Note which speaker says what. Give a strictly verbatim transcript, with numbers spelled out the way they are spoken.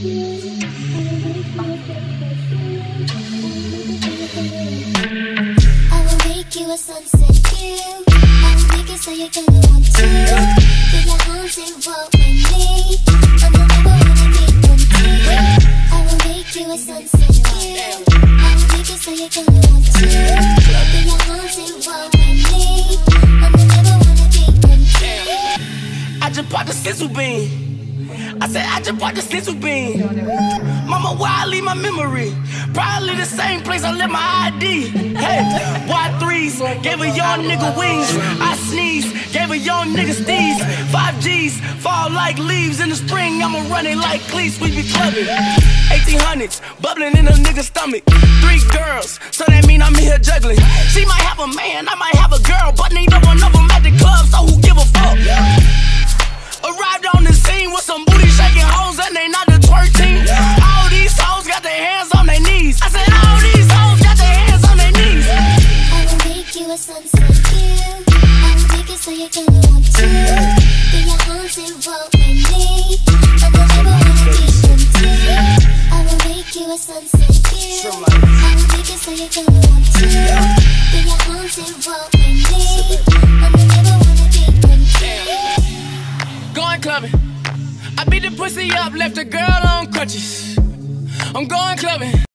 Speaker 1: make you a sunset view. I will make it so you're gonna want to. Get your arms involved with me. I'm the number one to be one too. I will make you a sunset view. I will make it so you're gonna want to. Get your arms involved with me. I'm the number one to be one too.
Speaker 2: I just bought the sizzle bean. I said I just bought the sizzle bean. Mama, where I leave my memory? Probably the same place I left my I D. Hey, Y threes, gave a young nigga wings. I sneeze, gave a young nigga steez. Five G's, fall like leaves in the spring. I'ma run it like cleats, we be clubbing. eighteen hundreds, bubbling in a nigga's stomach. Three girls, so that mean I'm in here juggling. She might have a man, I might have a girl, but neither one of them at the club, so who give a fuck? Arrived on the scene with some booty shaking hoes and they not the twerk team. All these hoes got their hands on their knees. I said all these hoes got their hands on their knees.
Speaker 1: I will make you a sunset view. I will make it so you're gonna want to. Get your arms involved with me. I'm the number one to be one too. I will make you a sunset view. I will make it so you're gonna want to. Get your arms involved with me. I'm the number one to be one too.
Speaker 2: Going clubbing. I beat the pussy up, left a girl on crutches. I'm going clubbing.